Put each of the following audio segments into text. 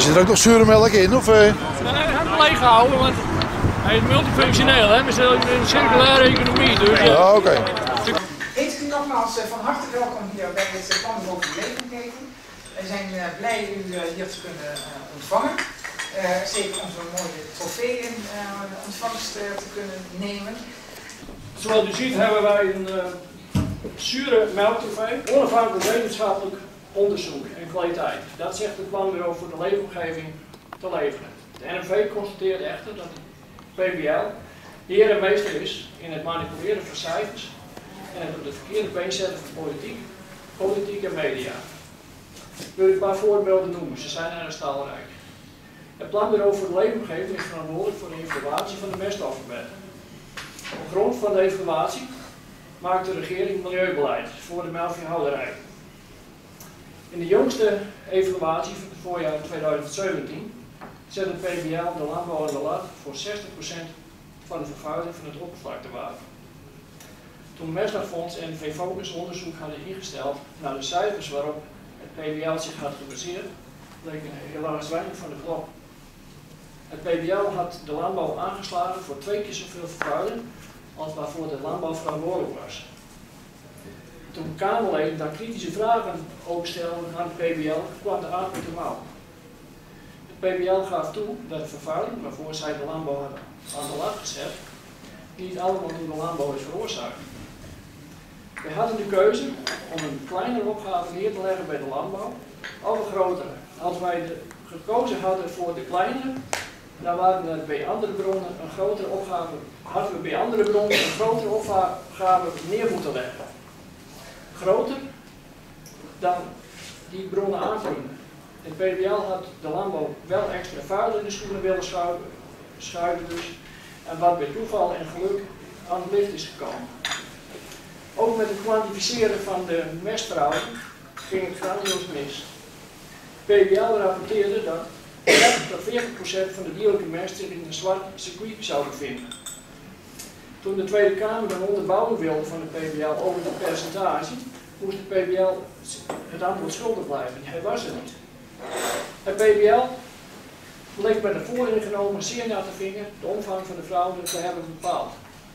zit er ook nog zure melk in, of? Nee, helemaal leeg gehouden, want hij is multifunctioneel, hè? We zitten in een circulaire economie, dus... Ja, oké. Heet u nogmaals van harte welkom hier bij het Planbureau voor de Leefomgeving. We zijn blij u hier te kunnen ontvangen. Zeker onze mooie trofee in ontvangst te kunnen nemen. Zoals u ziet hebben wij een zure melktrofee, onafhankelijk wetenschappelijk onderzoek en kwaliteit. Dat zegt het Planbureau voor de Leefomgeving te leveren. De NMV constateert echter dat de PBL heer en meester is in het manipuleren van cijfers en het op de verkeerde been zetten van politiek en media. Ik wil een paar voorbeelden noemen, ze zijn erg talrijk. Het Planbureau voor de Leefomgeving is verantwoordelijk voor de evaluatie van de meststoffenwet. Op grond van de evaluatie maakt de regering milieubeleid voor de melkveehouderij. In de jongste evaluatie van het voorjaar 2017 zet het PBL de landbouw aan de lat voor 60% van de vervuiling van het oppervlaktewater. Toen Mestdagfonds en VFocus onderzoek hadden ingesteld naar de cijfers waarop het PBL zich had gebaseerd, bleek helaas weinig van de klok. Het PBL had de landbouw aangeslagen voor 2 keer zoveel vervuiling als waarvoor de landbouw verantwoordelijk was. Toen Kamerleden daar kritische vragen over stelden aan het PBL, kwam de aap met de mouw. Het PBL gaf toe dat de vervuiling waarvoor zij de landbouw hadden aan de lat gezet, niet allemaal door de landbouw is veroorzaakt. We hadden de keuze om een kleinere opgave neer te leggen bij de landbouw of een grotere. Als wij gekozen hadden voor de kleinere, dan waren er bij andere bronnen een grotere opgave, hadden we bij andere bronnen een grotere opgave neer moeten leggen. Groter dan die bronnen aanvullen. Het PBL had de landbouw wel extra vuil in de schoenen willen schuiven dus, en wat bij toeval en geluk aan het licht is gekomen. Ook met het kwantificeren van de mestverhouding ging het grandioos mis. PBL rapporteerde dat 30 tot 40% van de dierlijke mest zich in een zwart circuit zou bevinden. Toen de Tweede Kamer een onderbouwing wilde van de PBL over het percentage, moest de PBL het antwoord schuldig blijven. Hij was er niet. Het PBL bleek met een vooringenomen zeer natte vinger de omvang van de fraude te hebben bepaald.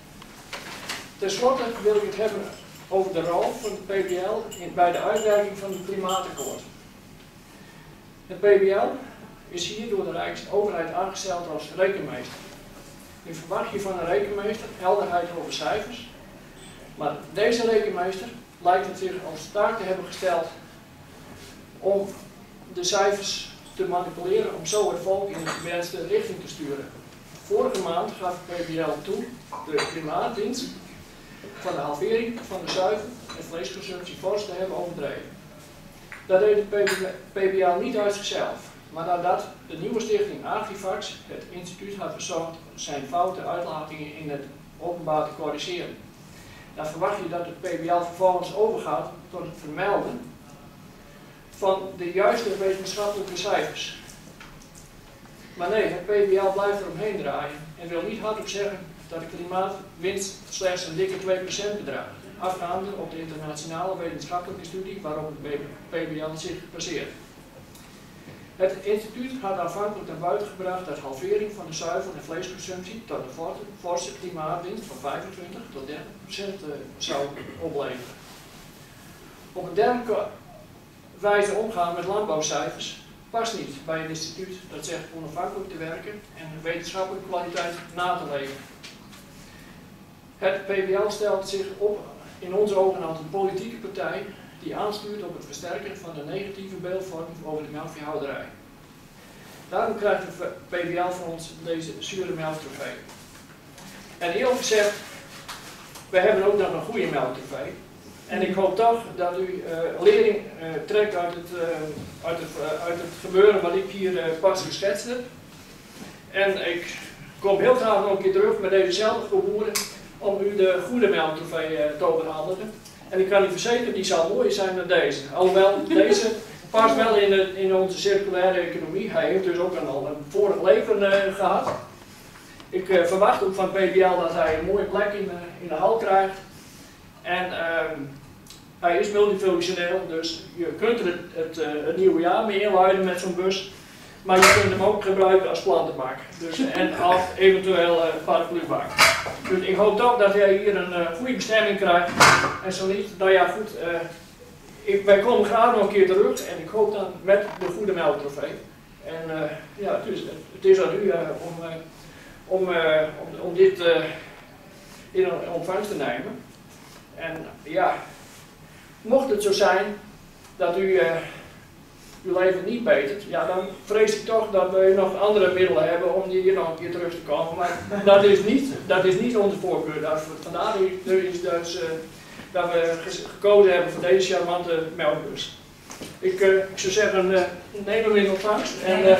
Ten slotte wil ik het hebben over de rol van de PBL bij de uitwerking van het klimaatakkoord. Het PBL is hier door de Rijksoverheid aangesteld als rekenmeester. Nu verwacht je van een rekenmeester helderheid over cijfers, maar deze rekenmeester lijkt het zich als taak te hebben gesteld om de cijfers te manipuleren om zo het volk in de gewenste richting te sturen. Vorige maand gaf het PBL toe de klimaatdienst van de halvering van de zuivel- en vleesconsumptie fors te hebben overdreven. Dat deed het PBL niet uit zichzelf, maar nadat de nieuwe stichting Agrifax het instituut had verzocht zijn foute uitlatingen in het openbaar te corrigeren. Dan verwacht je dat het PBL vervolgens overgaat tot het vermelden van de juiste wetenschappelijke cijfers. Maar nee, het PBL blijft eromheen draaien en wil niet hardop zeggen dat de klimaatwinst slechts een dikke 2% bedraagt, afgaande op de internationale wetenschappelijke studie waarop het PBL zich baseert. Het instituut had aanvankelijk naar buiten gebracht dat halvering van de zuivel- en vleesconsumptie tot een forse klimaatwinst van 25 tot 30% zou opleveren. Op een dergelijke wijze omgaan met landbouwcijfers past niet bij een instituut dat zegt onafhankelijk te werken en wetenschappelijke kwaliteit na te leven. Het PBL stelt zich op in onze ogen als een politieke partij die aanstuurt op het versterken van de negatieve beeldvorming over de melkveehouderij. Daarom krijgt de PBL van ons deze zure melktrofee. En eerlijk gezegd, wij hebben ook nog een goede melktrofee. En ik hoop toch dat u lering trekt uit het gebeuren wat ik hier pas geschetst heb. En ik kom heel graag nog een keer terug met dezezelfde boeren om u de goede melktrofee te overhandigen. En ik kan u verzekeren, die zal mooier zijn dan deze. Alhoewel, deze past wel in onze circulaire economie. Hij heeft dus ook al een vorig leven gehad. Ik verwacht ook van PBL dat hij een mooie plek in de hal krijgt. En hij is multifunctioneel, dus je kunt er het nieuwe jaar mee inluiden met zo'n bus. Maar je kunt hem ook gebruiken als plantenbak. Dus, en als eventueel paraplubak. Dus ik hoop toch dat jij hier een goede bestemming krijgt. En zo niet, nou ja goed, wij komen graag nog een keer terug. En ik hoop dan met de goede melktrofee. En ja, het is aan u om dit in ontvangst te nemen. En ja, mocht het zo zijn dat u uw leven niet betert, ja, dan vrees ik toch dat we nog andere middelen hebben om hier nog een keer terug te komen. Maar dat is niet onze voorkeur. Vandaar is dus, dat we gekozen hebben voor deze charmante melkbus. Ik zou zeggen, neem hem in ontvangst. En,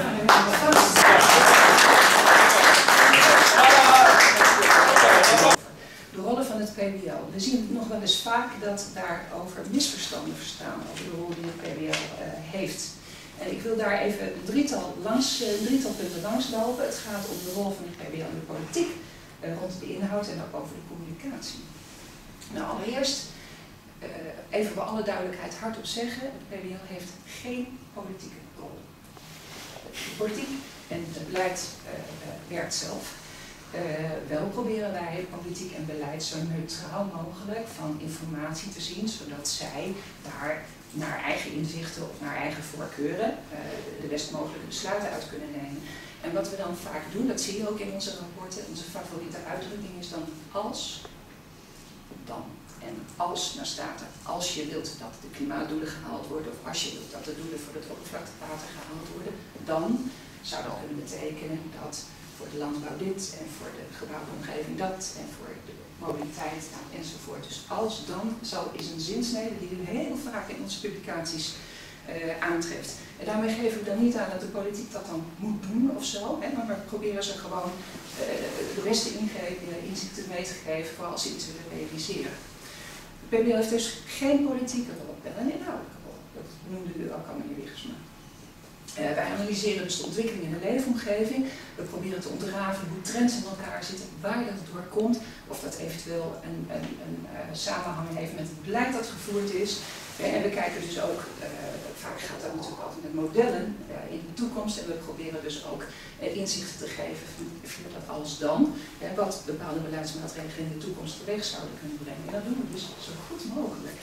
de rollen van het PBL. We zien nog wel eens vaak dat daarover misverstanden bestaan over de rol die het PBL heeft. En ik wil daar even een drietal punten langslopen. Het gaat om de rol van het PBL in de politiek, rond de inhoud en ook over de communicatie. Nou, allereerst, even voor alle duidelijkheid hardop zeggen, het PBL heeft geen politieke rol. De politiek en het beleid werkt zelf. Wel proberen wij politiek en beleid zo neutraal mogelijk van informatie te zien, zodat zij daar naar eigen inzichten of naar eigen voorkeuren de best mogelijke besluiten uit kunnen nemen. En wat we dan vaak doen, dat zie je ook in onze rapporten, onze favoriete uitdrukking is dan als, dan. En als, nou staat er, als je wilt dat de klimaatdoelen gehaald worden of als je wilt dat de doelen voor het oppervlaktewater gehaald worden, dan zou dat kunnen betekenen dat voor de landbouw dit en voor de gebouwde omgeving dat en voor de mobiliteit enzovoort. Dus als dan is een zinsnede die u heel vaak in onze publicaties aantreft. En daarmee geven we dan niet aan dat de politiek dat dan moet doen of zo, hè, maar we proberen ze gewoon de beste inzichten mee te geven voor als ze iets willen realiseren. De PBL heeft dus geen politieke rol, wel een inhoudelijke rol. Dat noemde u ook al, meneer Wiegersma. Wij analyseren dus de ontwikkeling in de leefomgeving. We proberen te ontrafelen hoe trends in elkaar zitten, waar dat door komt, of dat eventueel een samenhang heeft met het beleid dat gevoerd is. En we kijken dus ook, vaak gaat dat natuurlijk altijd met modellen in de toekomst en we proberen dus ook inzichten te geven via dat als dan, wat bepaalde beleidsmaatregelen in de toekomst teweeg zouden kunnen brengen. En dat doen we dus zo goed mogelijk.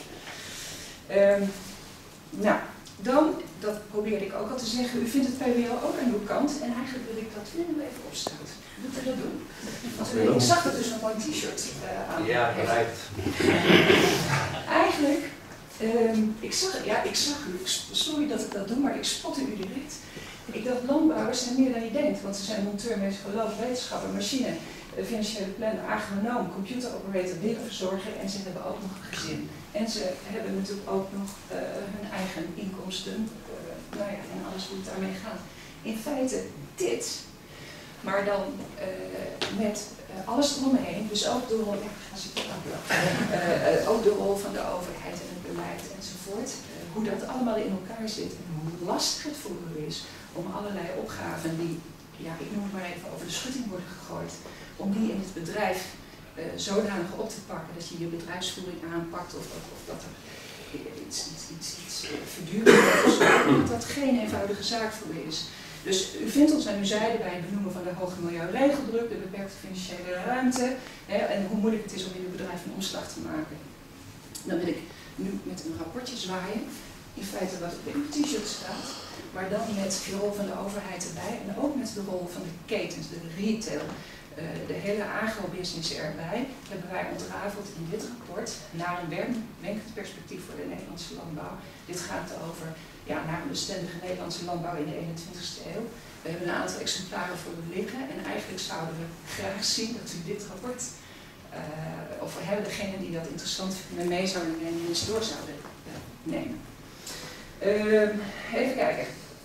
Nou, dan, dat probeerde ik ook al te zeggen, u vindt het PBL ook aan uw kant en eigenlijk wil ik dat u nu even opstaat. Wilt u dat doen? Want ik zag dat dus nog wel een t-shirt aan. Ja, bereikt. Eigenlijk, ik zag u, sorry dat ik dat doe, maar ik spotte u direct. Ik dacht, landbouwers zijn meer dan je denkt, want ze zijn monteur, meestal wetenschapper, machine, financiële planner, agronoom, computeroperator, dierenverzorger en ze hebben ook nog een gezin. En ze hebben natuurlijk ook nog hun eigen inkomsten, nou ja, en alles hoe het daarmee gaat. In feite dit, maar dan met alles eromheen, dus ook de rol, ook de rol van de overheid en het beleid enzovoort. Hoe dat allemaal in elkaar zit en hoe lastig het voor u is om allerlei opgaven die, ja, ik noem het maar even, over de schutting worden gegooid, om die in het bedrijf zodanig op te pakken dat je je bedrijfsvoering aanpakt of dat er iets verdurend is, dat dat geen eenvoudige zaak voor u is. Dus u vindt ons aan uw zijde bij het benoemen van de hoge milieuregeldruk, de beperkte financiële ruimte en hoe moeilijk het is om in uw bedrijf een omslag te maken. Dan wil ik nu met een rapportje zwaaien, in feite wat op uw t-shirt staat, maar dan met de rol van de overheid erbij en ook met de rol van de ketens, de retail. De hele agrobusiness erbij hebben wij ontrafeld in dit rapport naar een werkend perspectief voor de Nederlandse landbouw. Dit gaat over naar een bestendige Nederlandse landbouw in de 21ste eeuw. We hebben een aantal exemplaren voor u liggen en eigenlijk zouden we graag zien dat u dit rapport, of degenen die dat interessant vinden, mee zouden nemen en eens door zouden nemen. Even kijken.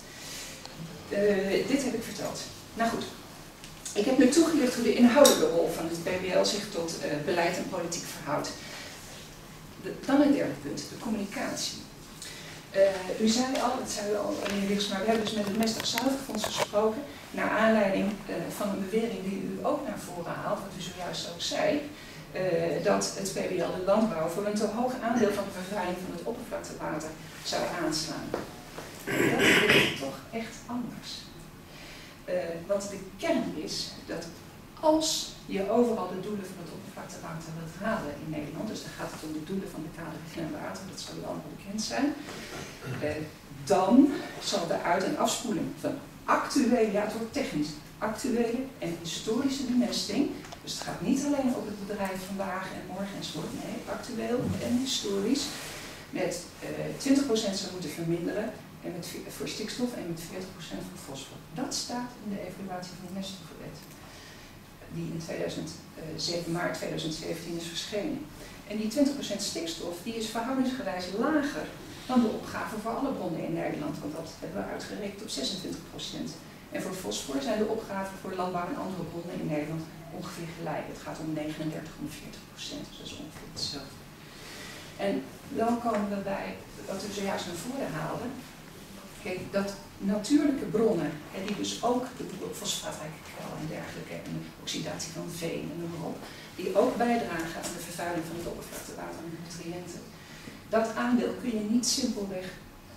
Dit heb ik verteld. Nou goed. Ik heb nu toegelicht hoe de inhoudelijke rol van het PBL zich tot beleid en politiek verhoudt. Dan het derde punt, de communicatie. U zei al, dat zei u al, meneer Wiegersma, we hebben dus met het Mestdag-Zuiverfonds gesproken, naar aanleiding van een bewering die u ook naar voren haalt, wat u zojuist ook zei, dat het PBL de landbouw voor een te hoog aandeel van de vervuiling van het oppervlaktewater zou aanslaan. Dat is toch echt anders. Want de kern is dat als je overal de doelen van het oppervlaktewater wilt halen in Nederland, dus dan gaat het om de doelen van de kaderrichtlijn water, dat zal u allemaal bekend zijn, dan zal de uit- en afspoeling van actuele, ja het wordt technisch, actuele en historische bemesting, dus het gaat niet alleen over het bedrijf vandaag en morgen enzovoort, nee, actueel en historisch, met 20% zou moeten verminderen en voor stikstof en met 40% voor fosfor. Dat staat in de evaluatie van de meststoffenwet, die in maart 2017 is verschenen. En die 20% stikstof die is verhoudingsgewijs lager dan de opgave voor alle bronnen in Nederland, want dat hebben we uitgerekend op 26%. En voor fosfor zijn de opgaven voor landbouw en andere bronnen in Nederland ongeveer gelijk. Het gaat om 39 en 40%, dus dat is ongeveer hetzelfde. En dan komen we bij wat u zojuist naar voren haalde. Kijk, dat natuurlijke bronnen, die dus ook de fosfaatrijke kwel en dergelijke, en de oxidatie van veen en noem maar op, die ook bijdragen aan de vervuiling van het oppervlaktewater en nutriënten. Dat aandeel kun je niet simpelweg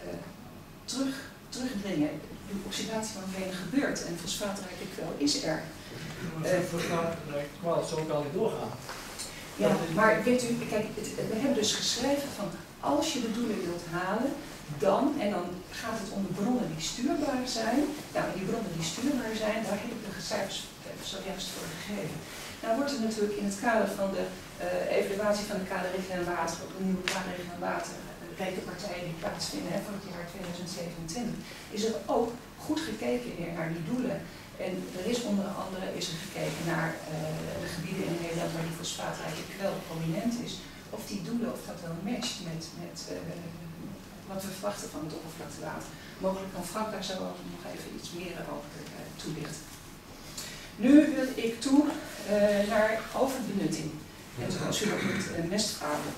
terugdringen. De oxidatie van veen gebeurt en fosfaatrijke kwel is er. Fosfaatrijke kwel zal ook al niet doorgaan. Ja, maar weet u, kijk, we hebben dus geschreven van als je de doelen wilt halen, dan gaat het om de bronnen die stuurbaar zijn. Nou, die bronnen die stuurbaar zijn, daar heb ik de cijfers zojuist voor gegeven. Nou wordt er natuurlijk in het kader van de evaluatie van de kaderrichtlijn water, ook een nieuwe kaderrichtlijn water, rekenpartijen die plaatsvinden voor het jaar 2027, is er ook goed gekeken weer naar die doelen. En er is onder andere gekeken naar de gebieden in Nederland waar die fosfaatrijke kwel prominent is. Of die doelen, of dat wel matcht met wat we verwachten van het oppervlaktewater. Mogelijk kan Frank daar zo nog even iets meer over toelichten. Nu wil ik toe naar overbenutting. En zoals u dat met mestvrouwen.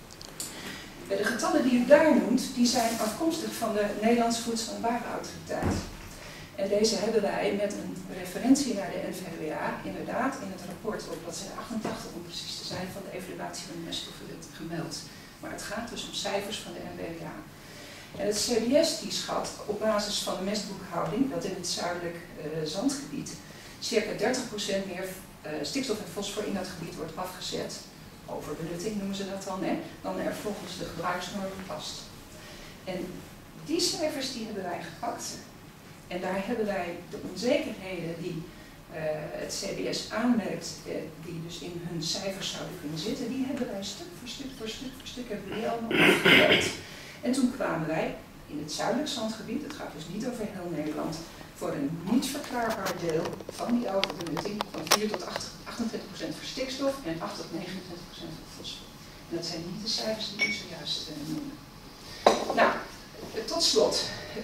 De getallen die u daar noemt, die zijn afkomstig van de Nederlandse Voedsel- en Warenautoriteit. En deze hebben wij met een referentie naar de NVWA inderdaad in het rapport op bladzijde 88 om precies te zijn van de evaluatie van de meststoffenwet gemeld. Maar het gaat dus om cijfers van de NVWA. En het CBS die schat op basis van de mestboekhouding dat in het zuidelijk zandgebied circa 30% meer stikstof en fosfor in dat gebied wordt afgezet, overbenutting noemen ze dat dan er volgens de gebruiksnormen past. En die cijfers die hebben wij gepakt. En daar hebben wij de onzekerheden die het CBS aanmerkt, die dus in hun cijfers zouden kunnen zitten, die hebben wij stuk voor stuk hebben we die allemaal afgewerkt. En toen kwamen wij in het zuidelijk zandgebied, het gaat dus niet over heel Nederland, voor een niet verklaarbaar deel van die overbenutting van 4 tot 28% voor stikstof en 8 tot 29% voor fosfor. En dat zijn niet de cijfers die u zojuist noemde. Nou, tot slot.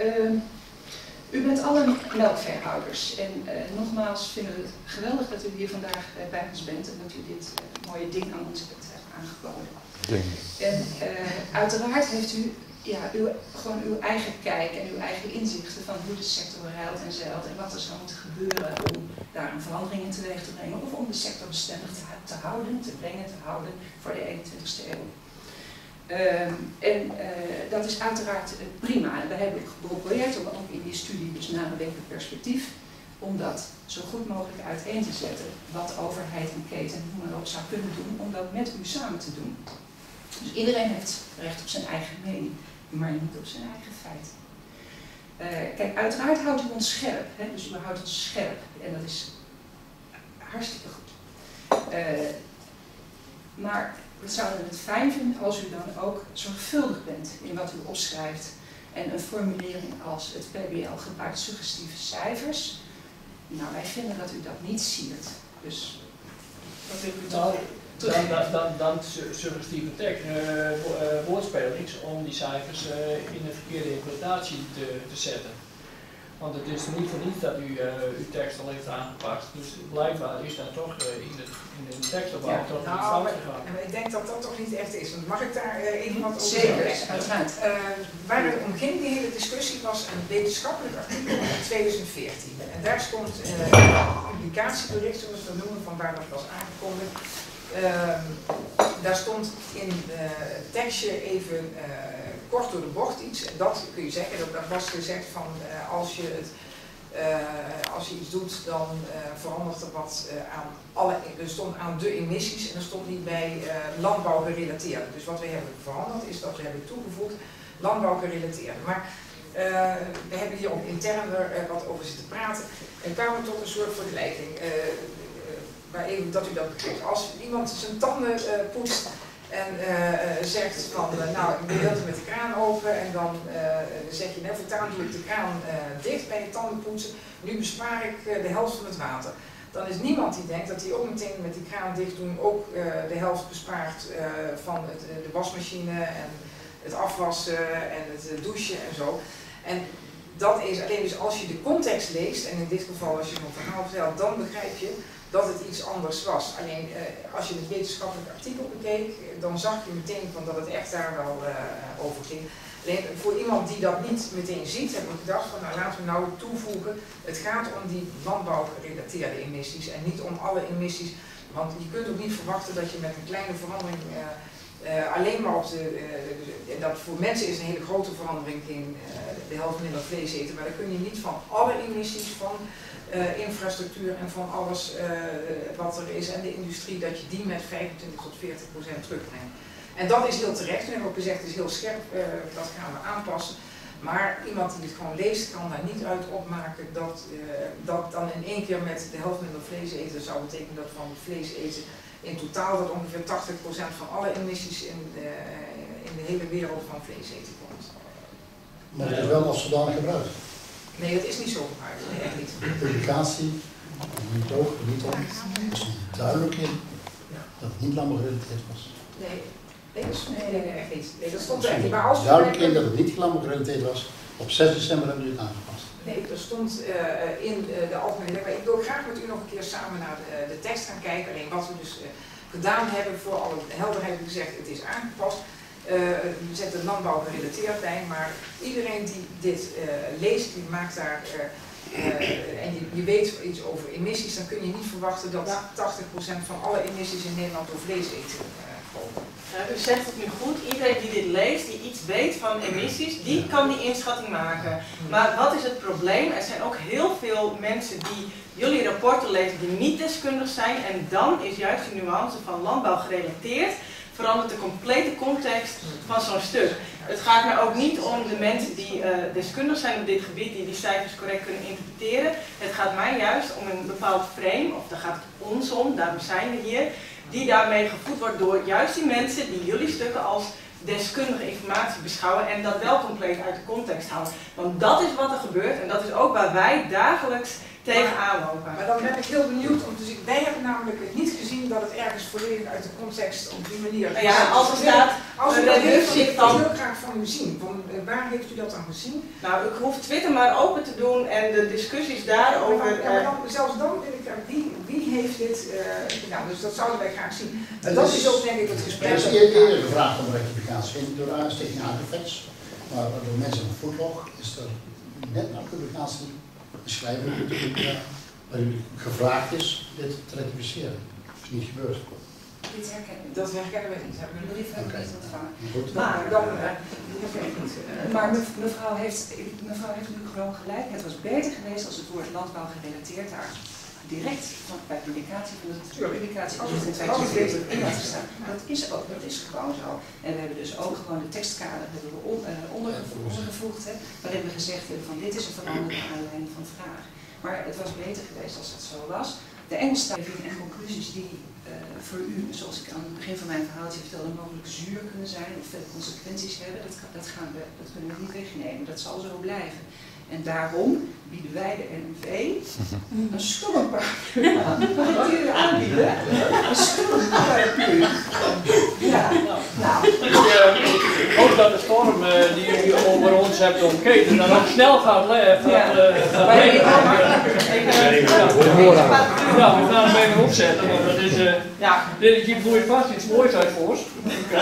U bent allen melkveehouders en nogmaals vinden we het geweldig dat u hier vandaag bij ons bent en dat u dit mooie ding aan ons hebt aangeboden. En uiteraard heeft u gewoon uw eigen kijk en uw eigen inzichten van hoe de sector ruilt en zeilt en wat er zou moeten gebeuren om daar een verandering in teweeg te brengen of om de sector bestendig te houden voor de 21ste eeuw. Dat is uiteraard prima. En we hebben geprobeerd om ook in die studie, dus nadenkend perspectief, om dat zo goed mogelijk uiteen te zetten. Wat overheid en keten hoe men ook zou kunnen doen om dat met u samen te doen. Dus iedereen heeft recht op zijn eigen mening, maar niet op zijn eigen feiten. Kijk, uiteraard houdt u ons scherp. Dus u houdt ons scherp. En dat is hartstikke goed. Maar we zouden het fijn vinden als u dan ook zorgvuldig bent in wat u opschrijft. En een formulering als het PBL gebruikt suggestieve cijfers. Nou, wij vinden dat u dat niet siert. Dus dat wil ik dan suggestieve tekst, woordspelings om die cijfers in een verkeerde interpretatie te zetten. Want het is niet voor niets dat u uw tekst al heeft aangepast. Dus blijkbaar is dat toch in de tekstopbouw toch niet fout gegaan. Ik denk dat dat toch niet echt is. Want mag ik daar even wat over zeggen? Zeker, uiteraard. Waar het om ging, die hele discussie, was een wetenschappelijk artikel in 2014. En daar stond een publicatiebericht, zoals we dat noemen, van waar dat was aangekondigd. Daar stond in het tekstje even kort door de bocht iets. En dat kun je zeggen, dat was gezegd van als je het Als je iets doet, dan verandert er wat er stond aan de emissies en er stond niet bij landbouw gerelateerd. Dus wat we hebben veranderd is dat we hebben toegevoegd landbouw gerelateerd. Maar we hebben hier ook intern wat over zitten praten en kwamen tot een soort vergelijking. Maar even dat u dat begrijpt. Als iemand zijn tanden poetst en zegt van nou ik doe heel met de kraan open en dan zeg je voortaan doe ik de kraan dicht bij je tandenpoetsen, nu bespaar ik de helft van het water. Dan is niemand die denkt dat hij ook meteen met die kraan dicht doen ook de helft bespaart van de wasmachine en het afwassen en het douchen en zo. En dat is alleen dus als je de context leest, en in dit geval als je zo'n verhaal vertelt, dan begrijp je dat het iets anders was. Alleen als je het wetenschappelijk artikel bekeek, dan zag je meteen van dat het echt daar wel over ging. Alleen voor iemand die dat niet meteen ziet, heb ik gedacht van nou laten we nou toevoegen, het gaat om die landbouwgerelateerde emissies en niet om alle emissies. Want je kunt ook niet verwachten dat je met een kleine verandering alleen maar op dat voor mensen is een hele grote verandering in de helft minder vlees eten, maar dan kun je niet van alle emissies van infrastructuur en van alles wat er is en de industrie, dat je die met 25 tot 40% terugbrengt. En dat is heel terecht, we hebben ook gezegd, het is heel scherp, dat gaan we aanpassen. Maar iemand die het gewoon leest, kan daar niet uit opmaken dat dan in één keer met de helft minder vlees eten zou betekenen dat van vlees eten in totaal dat ongeveer 80% van alle emissies in de hele wereld van vlees eten komt. Maar het is wel als zodanig gebruikt. Nee, dat is niet zo gebruikt. Nee, echt niet. De publicatie, niet ook, niet om, er stond duidelijk in dat het niet landbouwgerelateerd was. Nee, echt niet. Nee, dat stond echt niet. Maar als duidelijk in dat het niet landbouwgerelateerd was. Op 6 december hebben we het aangepast. Nee, er stond in de algemene wet. Ik wil graag met u nog een keer samen naar de tekst gaan kijken. Alleen wat we dus gedaan hebben, voor alle helderheid heb ik gezegd, het is aangepast. We zetten landbouw gerelateerd bij, maar iedereen die dit leest, die maakt daar, en je weet iets over emissies, dan kun je niet verwachten dat 80% van alle emissies in Nederland door vlees eten komen. U zegt het nu goed, iedereen die dit leest, die iets weet van emissies, die kan die inschatting maken. Maar wat is het probleem? Er zijn ook heel veel mensen die jullie rapporten lezen die niet deskundig zijn en dan is juist de nuance van landbouw gerelateerd, verandert de complete context van zo'n stuk. Het gaat mij ook niet om de mensen die deskundig zijn op dit gebied, die cijfers correct kunnen interpreteren. Het gaat mij juist om een bepaald frame, of daar gaat het ons om, daarom zijn we hier, die daarmee gevoed wordt door juist die mensen die jullie stukken als deskundige informatie beschouwen en dat wel compleet uit de context houden. Want dat is wat er gebeurt en dat is ook waar wij dagelijks tegenaan lopen. Maar dan ben ik heel benieuwd om te zien. Wij hebben namelijk niet gezien dat het ergens volledig uit de context op die manier is. Ja, als er staat een reductie, dan wil ik heel graag van u zien. Waar heeft u dat dan gezien? Nou, ik hoef Twitter maar open te doen en de discussies daarover. Maar dan, zelfs dan wil ik graag, wie heeft dit gedaan? Dus dat zouden wij graag zien. En dat is ook denk ik het gesprek. Er is eerder gevraagd om rectificatie door de Stichting Agrifex, maar door mensen van Voetlog is er net na publicatie een schrijver waar u gevraagd is dit te rectificeren. Dat is niet gebeurd. Dit herkennen we. Dat herkennen we niet. Hebben we De brief hebben we niet ontvangen. Goed. Maar, dan herken ik niet. maar mevrouw heeft nu gewoon gelijk. Het was beter geweest als het woord landbouw gerelateerd daar direct bij publicatie van de publicatie als het in 2020 in had gestaan. Dat is gewoon zo. En we hebben dus ook gewoon de tekstkader ondergevoegd, waarin we gezegd hebben van dit is een verandering naar aanleiding van vraag. Maar het was beter geweest als het zo was. De Engelsstalige en conclusies die voor u, zoals ik aan het begin van mijn verhaaltje vertelde, mogelijk zuur kunnen zijn of veel consequenties hebben, dat kunnen we niet wegnemen. Dat zal zo blijven. En daarom bieden wij de NMV een stomme paraplu aan. Mag ik die aanbieden? Een stomme paraplu. Ja, nou. Ik hoop dat de storm die u over ons hebt omketen dan ook snel gaat leggen. Ja, we gaan hem even opzetten, want dat is, dit vloeit vast iets moois uit voor ons.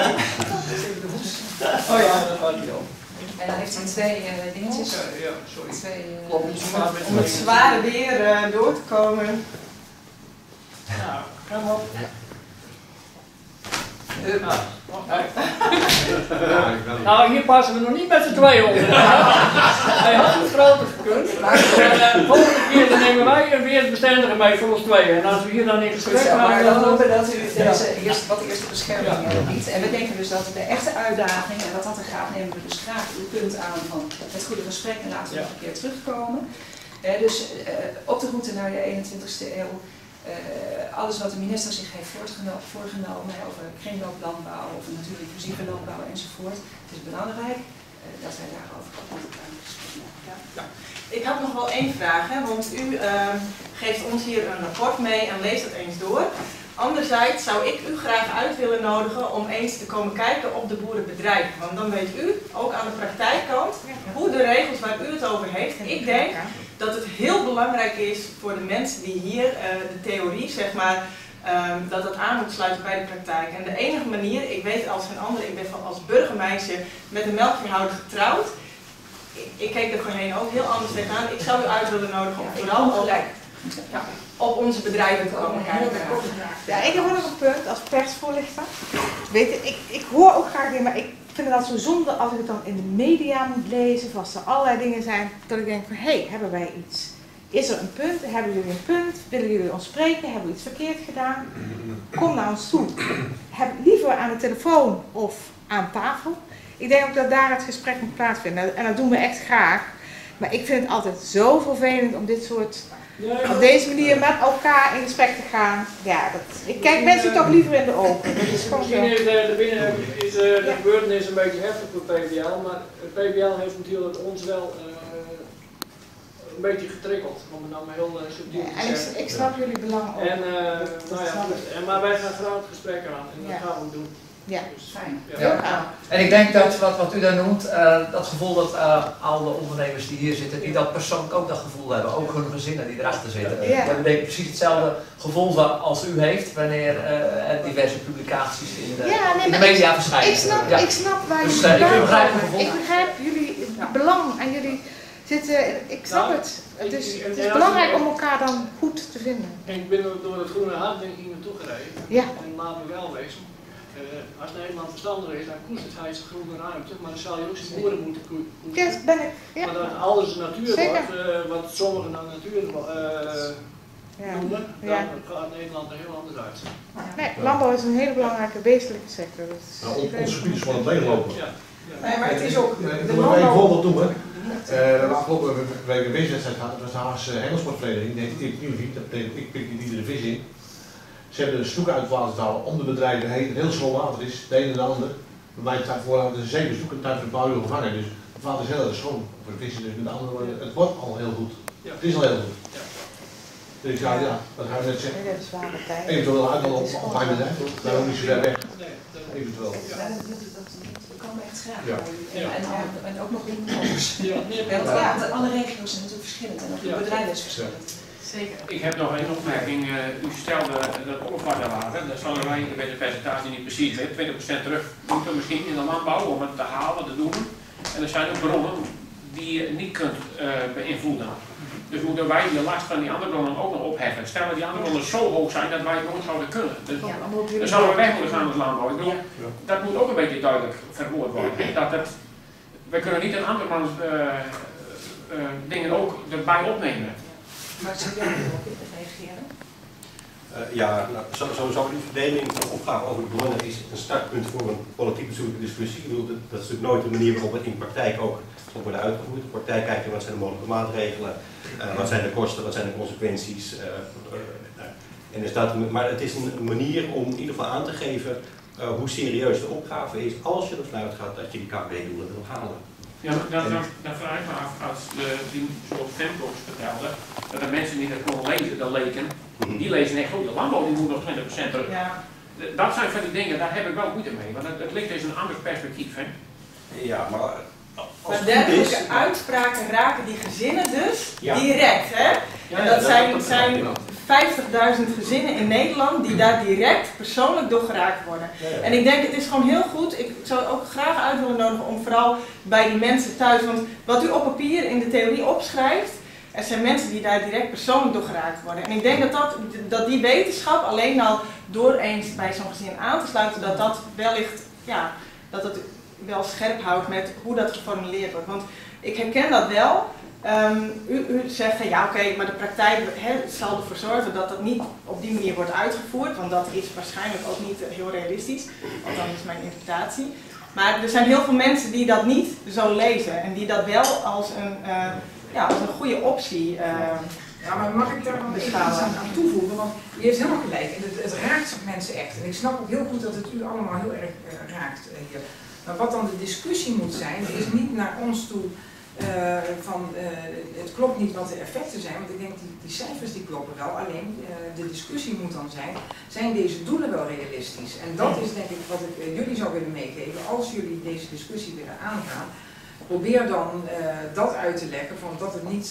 Oh ja, dat gaat niet op. En dan heeft hij twee dingetjes. Ja, sorry. Om het zware weer door te komen. Nou, ga maar op. Nou, hier passen we nog niet met z'n tweeën onder. Hij had het groter gekund. Maar volgende keer dan nemen wij een weersbestendige mee voor ons tweeën. En als we hier dan in gesprek gaan... Maar dan hopen dat u deze wat eerste bescherming biedt. En we denken dus dat de echte uitdaging, en dat had er graag, nemen we dus graag uw punt aan van het goede gesprek en laten we nog een keer terugkomen. Dus op de route naar de 21ste eeuw. Alles wat de minister zich heeft voorgenomen over kringlooplandbouw, over natuurlijk inclusieve landbouw enzovoort. Het is belangrijk dat wij daarover ook met elkaar in gesprek maken. Ja. Ik had nog wel één vraag, hè, want u geeft ons hier een rapport mee en leest het eens door. Anderzijds zou ik u graag uit willen nodigen om eens te komen kijken op de boerenbedrijven. Want dan weet u, ook aan de praktijkkant, hoe de regels waar u het over heeft. Ik denk dat het heel belangrijk is voor de mensen die hier de theorie, zeg maar, dat het aan moet sluiten bij de praktijk. En de enige manier, ik weet als geen andere, ik ben als burgermeisje met een melkveehouder getrouwd. Ik keek er voorheen ook heel anders tegenaan. Ik zou u uit willen nodigen om vooral op onze bedrijven te komen kijken. Ja, ik heb ook nog een punt als persvoorlichter. Weet je, ik hoor ook graag dingen, maar ik vind het altijd zo zonde als ik het dan in de media moet lezen, of als er allerlei dingen zijn, dat ik denk van, hé, hebben wij iets? Is er een punt? Hebben jullie een punt? Willen jullie ons spreken? Hebben we iets verkeerd gedaan? Kom naar ons toe. Heb liever aan de telefoon of aan tafel. Ik denk ook dat daar het gesprek moet plaatsvinden. En dat doen we echt graag. Maar ik vind het altijd zo vervelend om dit soort... op deze manier met elkaar in gesprek te gaan. Ja, ik kijk mensen toch liever in de ogen. Dat is gewoon zo. Misschien is de gebeurtenis een beetje heftig voor PBL, maar PBL heeft natuurlijk ons wel een beetje getriggeld, om het nou maar heel subtiel te zeggen. En ik snap jullie belang ook. En, maar wij gaan graag het gesprek aan en dat gaan we doen. Ja, dus, fijn. Ja. En ik denk dat wat u daar noemt, dat gevoel dat alle ondernemers die hier zitten, die dat persoonlijk ook dat gevoel hebben, ook hun gezinnen die erachter zitten. We hebben denk ik precies hetzelfde gevoel als u heeft wanneer diverse publicaties in de media verschijnen. Ik snap waar dus, jullie ik begrijp jullie belang en jullie zitten, ik snap het. Het is belangrijk om elkaar dan goed te vinden. Ik ben door het Groene Hart denk ik hier naartoe gereden. Ja. En laat me wel wezen. Als Nederland verstandig is, dan koestert hij zijn groene ruimte, maar dan zal je ook zijn boeren moeten koesteren. Ja, ben ik. Ja. Maar dat alles natuur wordt, wat sommigen dan natuur noemen, dan gaat Nederland er heel anders uit. Nee, landbouw is een hele belangrijke, wezenlijke sector. Ons gebied is gewoon het leeglopen. Nee, maar het is ook... Ik wil een voorbeeld noemen. De afgelopen week een weeswedstrijd gehad, dat was de Haagse Hengelsportvereniging, die heet Illusie, dat betekent ik pik niet iedere vis in. Ze hebben de stoeken uit water te halen om de bedrijven heen, het heel schoon water is, de een en de ander. Bij mij tijd voor de 7 stoeken tijd voor een paar uur gevangen, dus het water is heel erg schoon voor de vissen. Dus met de andere woorden, het wordt al heel goed. Ja. Het is al heel goed. Ja. Dus ik zei, ja, wat ga je net zeggen? Eventueel uit op mijn bedrijf, daar ook niet zo ver weg. Eventueel. Ja, dat kan echt graag. Ja. En ook nog iemand anders. Want alle regio's zijn natuurlijk verschillend en ook de bedrijven is verschillend. Zeker. Ik heb nog een opmerking. U stelde dat oppervlaktewater, dat zullen wij bij de percentage niet precies weten, 20% terug moeten misschien in de landbouw om het te halen, te doen. En er zijn ook bronnen die je niet kunt beïnvloeden. Dus moeten wij de last van die andere bronnen ook nog opheffen. Stel dat die andere bronnen zo hoog zijn dat wij het nooit zouden kunnen. Dus dan zouden we weg moeten gaan met landbouw. Ik bedoel, dat moet ook een beetje duidelijk verwoord worden. We kunnen niet een andermans dingen ook erbij opnemen. Maar zou jij erop reageren? Sowieso die verdeling van opgave over de bronnen is een startpunt voor een politiek bestuurlijke discussie. Ik bedoel, dat is natuurlijk nooit de manier waarop het in de praktijk ook zal worden uitgevoerd. In de praktijk kijk je wat zijn de mogelijke maatregelen, wat zijn de kosten, wat zijn de consequenties. Maar het is een manier om in ieder geval aan te geven hoe serieus de opgave is als je ervan uitgaat dat je die KPW-doelen wil halen. Ja, dan vraag ik me af, als die zoals Fembox vertelde, dat de mensen die dat konden lezen, dat leken, die lezen echt goed, de landbouw die moet nog 20% terug. Ja. Dat zijn van die dingen, daar heb ik wel moeite mee, want het ligt dus een ander perspectief. Hè? Ja, maar maar dergelijke uitspraken raken die gezinnen dus direct, hè? En dat zijn 50.000 gezinnen in Nederland die daar direct persoonlijk door geraakt worden. En ik denk, het is gewoon heel goed, ik zou ook graag uit willen nodigen om vooral bij die mensen thuis, want wat u op papier in de theorie opschrijft, er zijn mensen die daar direct persoonlijk door geraakt worden. En ik denk dat die wetenschap alleen al door eens bij zo'n gezin aan te sluiten, dat wellicht dat het wel scherp houdt met hoe dat geformuleerd wordt. Want ik herken dat wel. U zegt van ja oké, maar de praktijk zal ervoor zorgen dat dat niet op die manier wordt uitgevoerd, want dat is waarschijnlijk ook niet heel realistisch, althans is mijn interpretatie. Maar er zijn heel veel mensen die dat niet zo lezen en die dat wel als een goede optie ja, maar mag ik daar dan even iets aan toevoegen? Want u heeft helemaal gelijk en het raakt mensen echt. En ik snap ook heel goed dat het u allemaal heel erg raakt hier. Maar wat dan de discussie moet zijn, is niet naar ons toe het klopt niet wat de effecten zijn, want ik denk die cijfers die kloppen wel, alleen de discussie moet dan zijn deze doelen wel realistisch? En dat is denk ik wat ik jullie zou willen meegeven, als jullie deze discussie willen aangaan, probeer dan dat uit te leggen, van dat het niet...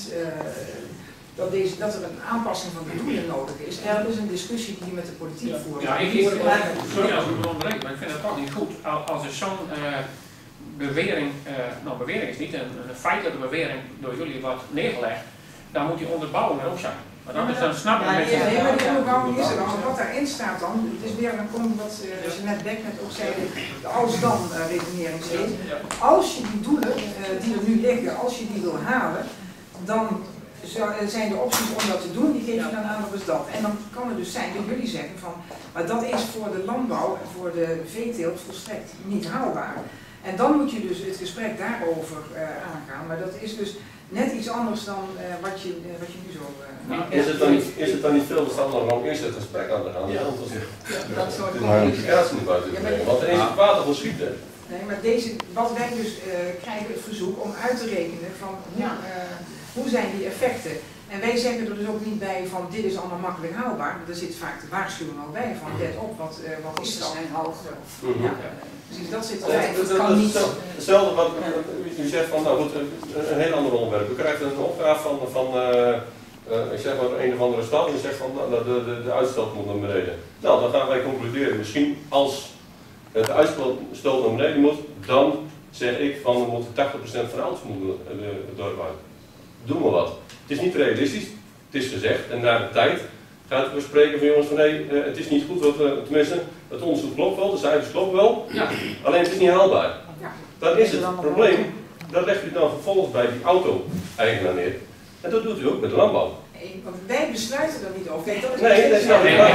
dat er een aanpassing van de doelen nodig is. En dat is een discussie die je met de politiek voert. Ja, sorry als ik me onderbreek, maar ik vind het toch niet goed. Als er zo'n bewering, bewering is niet, een feitelijke bewering door jullie wordt neergelegd, dan moet die onderbouwing er ook zijn. Maar dan snappen mensen... Nee, maar die onderbouwing is er dan. Wat daarin staat dan, het is weer een komt wat Jeanette Beck net ook zei, de als-dan redenering steeds. Als je die doelen die er nu liggen, als je die wil halen, dan zijn de opties om dat te doen, die geef je dan aan, dat is dat. En dan kan het dus zijn dat jullie zeggen van, maar dat is voor de landbouw en voor de veeteelt volstrekt niet haalbaar. En dan moet je dus het gesprek daarover aangaan, maar dat is dus net iets anders dan wat je nu zo... Is het dan niet veel verstandiger om eerst het gesprek aan te gaan? Ja, dat soort een harmonificatie naar buiten te brengen, want er is het water van schieten. Nee, maar wat wij dus krijgen het verzoek om uit te rekenen van hoe zijn die effecten. En wij zeggen er dus ook niet bij van dit is allemaal makkelijk haalbaar, maar er zit vaak de waarschuwing al bij van let op, wat is dat? Zijn hoog. Ja. Precies, dat zit erbij. Hetzelfde wat u zegt van, nou goed, een heel ander onderwerp. U krijgt een opgave van ik zeg maar een of andere stad en u zegt van de uitstoot moet naar beneden. Nou, dan gaan wij concluderen, misschien als de uitstoot naar beneden moet, dan zeg ik van we moeten 80% van de auto's moeten het dorp uit. Doen we wat. Het is niet realistisch, het is gezegd en na de tijd gaat we spreken van jongens van nee, het is niet goed, tenminste het onderzoek klopt wel, de cijfers kloppen wel, alleen het is niet haalbaar. Dan is het probleem, dat legt u dan vervolgens bij die auto-eigenaar neer. En dat doet u ook met de landbouw. Nee, want wij besluiten er niet over. Nee, dat is nou niet.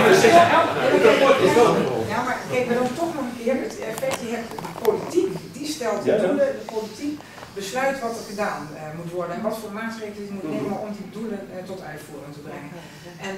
Ja, maar kijk, maar dan toch nog een keer, het effect, je hebt de politiek, die stelt de doelen, de politiek besluit wat er gedaan moet worden en wat voor maatregelen je moet nemen om die doelen tot uitvoering te brengen. En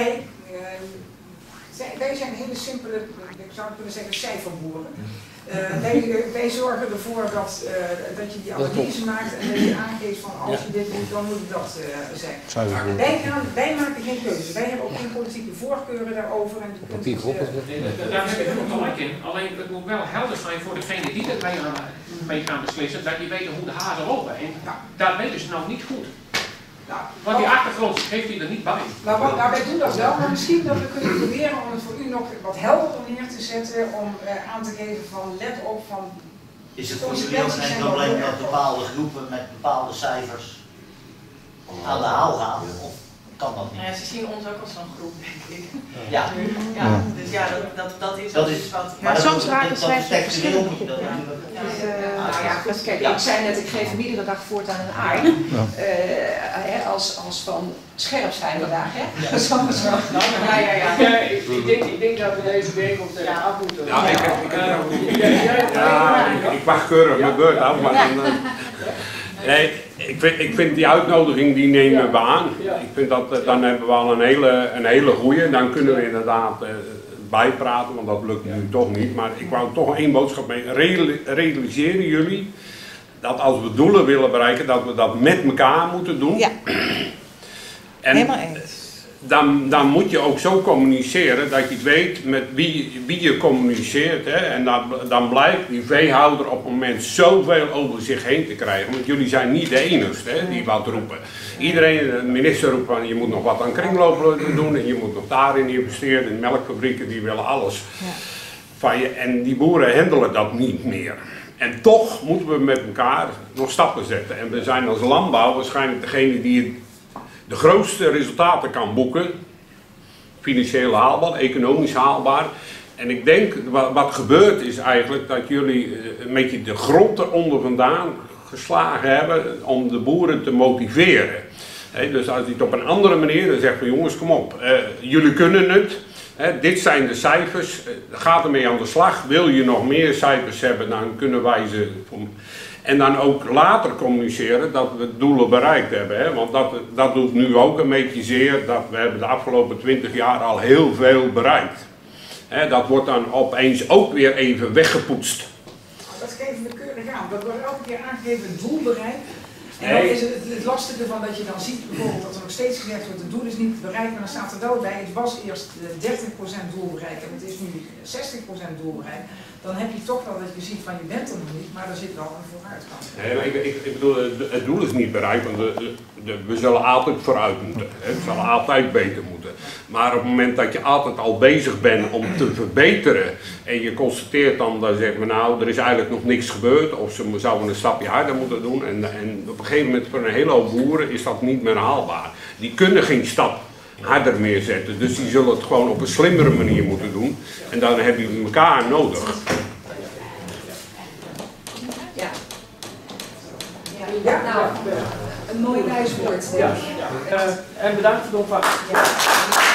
wij zijn hele simpele, ik zou kunnen zeggen, cijferboeren. Wij zorgen ervoor dat je die analyse maakt en dat je aangeeft van als je dit doet, dan moet je dat zeggen. Wij maken geen keuzes. Wij hebben ook geen politieke voorkeuren daarover. En daar heb ik ook gelijk in. Alleen het moet wel helder zijn voor degene die er mee gaan beslissen, dat die weten hoe de hazen lopen. En dat weten ze nou niet goed. Want die achtergrond geeft hij er niet bij. Wij doen dat wel, maar misschien dat we kunnen proberen om het voor u nog wat helderder neer te zetten, om aan te geven van let op van... Is het voor jullie ook geen probleem dat bepaalde groepen met bepaalde cijfers aan de haal gaan? Of kan dat niet? Ja, ze zien ons ook als zo'n groep, denk ik. Ja. Dus ja, dat is ook iets wat... Maar soms raken cijfers verschillend. Kijk, ik zei net, ik geef hem iedere dag voortaan een aai. Als van scherp zijn vandaag, hè? Ik denk dat we deze week op de af moeten. Ik wacht keurig mijn beurt af, maar dan... Nee, ik vind die uitnodiging, die nemen we aan. Ik vind dat, dan hebben we al een hele goeie. Dan kunnen we inderdaad bijpraten, want dat lukt nu toch niet. Maar ik wou toch één boodschap mee. Realiseren jullie dat als we doelen willen bereiken, dat we dat met elkaar moeten doen. Ja. En helemaal eens. Dan moet je ook zo communiceren dat je weet met wie je communiceert. Hè? En dan blijkt die veehouder op het moment zoveel over zich heen te krijgen. Want jullie zijn niet de enigste die wat roepen. Iedereen, de minister roept van je moet nog wat aan kringlopen doen. En je moet nog daarin investeren. In melkfabrieken die willen alles van je. En die boeren handelen dat niet meer. En toch moeten we met elkaar nog stappen zetten. En we zijn als landbouw waarschijnlijk degene die de grootste resultaten kan boeken, financieel haalbaar, economisch haalbaar. En ik denk, wat gebeurt is eigenlijk dat jullie een beetje de grond eronder vandaan geslagen hebben om de boeren te motiveren. Dus als je het op een andere manier dan zegt van jongens, kom op, jullie kunnen het. Dit zijn de cijfers, ga ermee aan de slag. Wil je nog meer cijfers hebben, dan kunnen wij ze... En dan ook later communiceren dat we doelen bereikt hebben. Want dat doet nu ook een beetje zeer. Dat we hebben de afgelopen 20 jaar al heel veel bereikt. Dat wordt dan opeens ook weer even weggepoetst. Dat geven we keurig aan. Dat wordt elke keer aangegeven, het doel bereikt. En dan is het lastige van dat je dan ziet bijvoorbeeld dat er nog steeds gezegd wordt, het doel is niet bereikt, maar dan staat er wel bij, het was eerst 30% doel bereikt en het is nu 60% doel bereikt. Dan heb je toch wel dat je ziet van je bent er nog niet, maar er zit wel een vooruitgang. Nee, maar ik bedoel, het doel is niet bereikt, want we zullen altijd vooruit moeten. Het zal altijd beter moeten. Maar op het moment dat je altijd al bezig bent om te verbeteren en je constateert dan zeggen we nou, er is eigenlijk nog niks gebeurd of ze zouden een stapje harder moeten doen en op een gegeven moment voor een hele hoop boeren is dat niet meer haalbaar. Die kunnen geen stap harder meer zetten, dus die zullen het gewoon op een slimmere manier moeten doen en dan heb je elkaar nodig. Ja, nou, een mooi wijswoord. Ja. En bedankt voor de opvang.